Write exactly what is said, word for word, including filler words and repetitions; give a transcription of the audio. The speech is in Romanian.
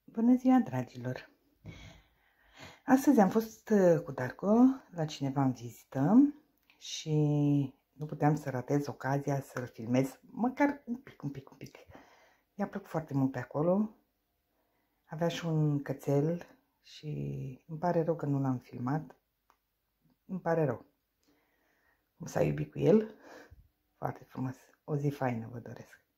Bună ziua, dragilor! Astăzi am fost cu Darko la cineva în vizită și nu puteam să ratez ocazia să-l filmez, măcar un pic, un pic, un pic. I-a plăcut foarte mult pe acolo. Avea și un cățel și îmi pare rău că nu l-am filmat. Îmi pare rău. S-a iubit cu el. Foarte frumos. O zi faină vă doresc.